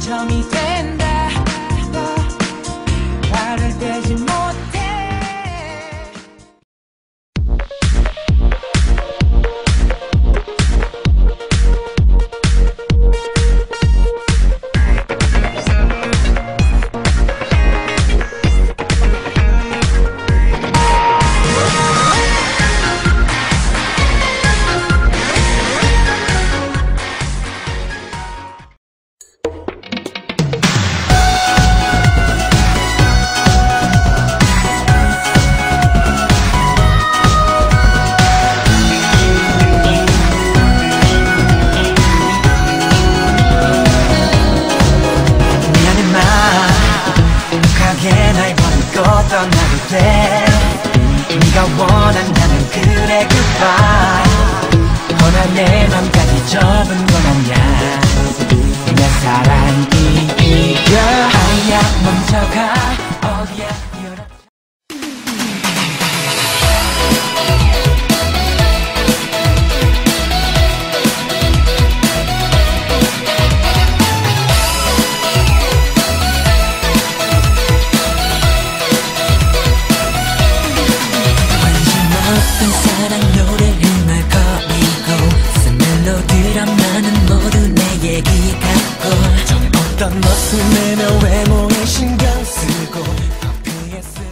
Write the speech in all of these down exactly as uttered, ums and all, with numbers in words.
점이 된다. 발을 떼지 못해. 떠나도 돼. 네가 원한다면 그래 goodbye. 허나 내 맘까지 접은 건 아냐. 내 사랑이 이겨. 아야 멈춰가. 어디야 열어. 어떤 사랑 노래를 말 거리고 쓴 멜로디라면은 모두 내 얘기 같고 어떤 모습이며 외모에 신경 쓰고 커피에 쓴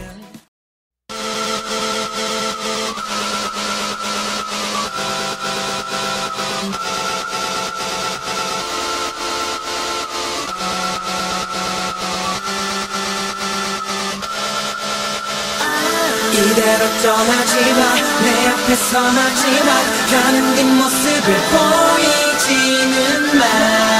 이대로 떠나지마. 내 앞에서 마지막 가는 뒷모습을 보이지는 마.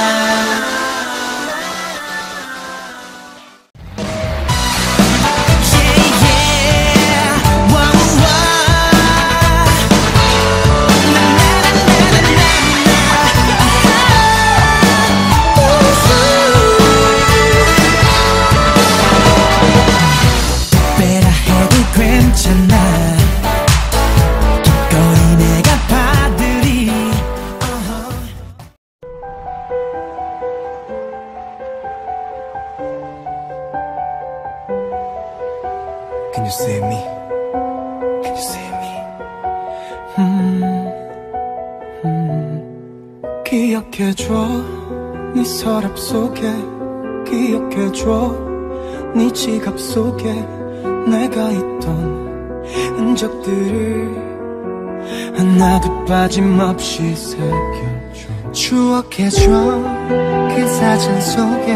Can you see me? Can you see me? 음, 음. 기억해줘 네 서랍 속에 기억해줘 네 지갑 속에 내가 있던 흔적들을 하나도 빠짐없이 새겨줘. 추억해줘 그 사진 속에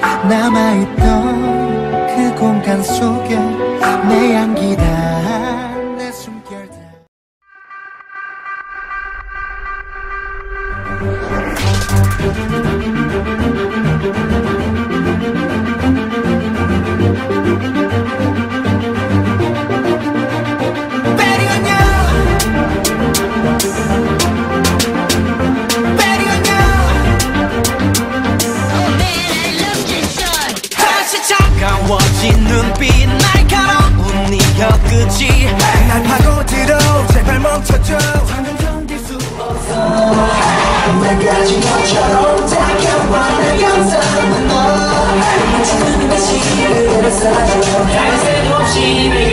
남아있던 그 공간 속에 내 향기다 내 숨결다. 차가워진 눈빛 날카로운 네 혀끝이 날 파고들어. 제발 멈춰줘. 방금 견딜 수 없어. 나까지 너처럼 다가와 내 감상은 너. 마치 눈이 다시 그대로 사라져. 할 새 없이